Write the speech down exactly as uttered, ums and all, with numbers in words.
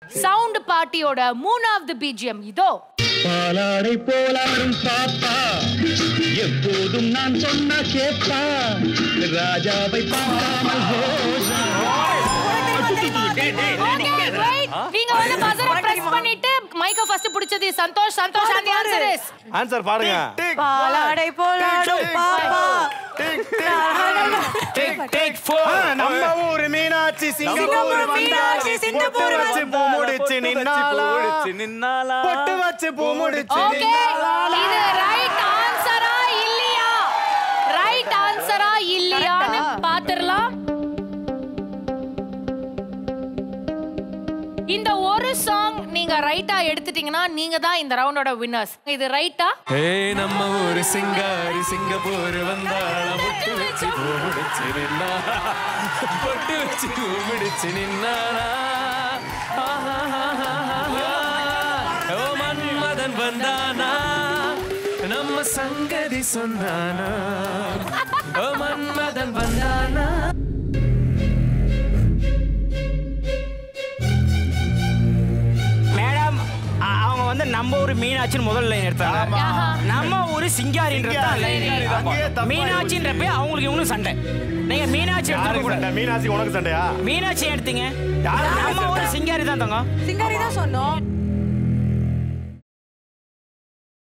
Sound பார்ட்டியோட மூணாவது BGM இதோ. பாலாடை போலாடும் பாப்பா எப்போதும் நான் சொன்ன கேப்பா ராஜாவை பார்க்காமல் ரோஜா. நீங்க வந்து பஸரை பிரஸ் பண்ணிட்டு மைக்க ஃபர்ஸ்ட் பிடிச்சது சந்தோஷ். சந்தோஷ் அந்த ஆன்சர் இஸ் ஆன்சர் பாருங்க. பாலாடை போலாடும் பாப்பா டேக் டேக் ஃபோர். நம்ம ஊர் மீனாட்சி சிங்கப்பூர் மீனாட்சி சிங்கப்பூர் வச்சு பூ முடிச்சு நின்னாலா நின்னாலா பொட்டு வச்சு பூ முடிச்சு நின்னாலா. இது ரைட் ஆன்சரா இல்லையா? ரைட் ஆன்சரா இல்லையான்னு பாத்துறலாம். இந்த ஒரு சாங் நீங்க ரைட்டா எடுத்துட்டீங்கன்னா நீங்க தான் இந்த ரவுண்டோட வின்னர்ஸ். இது ரைட்டா? ஏய் நம்ம ஊரு சிங்காரி சிங்கப்பூர் வந்தாள பொட்டு வச்சு பூ முடிச்சு நின்னாளா பொட்டு வச்சு பூ முடிச்சு நின்னாளா. ஓ மன்மதன் வந்தானா நம்ம சங்கதி சொன்னானா ஓ மன்மதன் வந்தானா. நம்ம ஊரு மீனாட்சின்னு முதல் லைன் எடுத்தாங்க. நம்ம ஊரு சிங்காரின்றது மீனாட்சின்றப்ப அவங்களுக்கு இவங்களும் சண்டை. நீங்க மீனாட்சி எடுத்துக்க. மீனாட்சி உனக்கு சண்டையா? மீனாட்சி எடுத்தீங்க. நம்ம ஊரு சிங்காரி தான் தங்க. சிங்காரி தான் சொன்னோம்.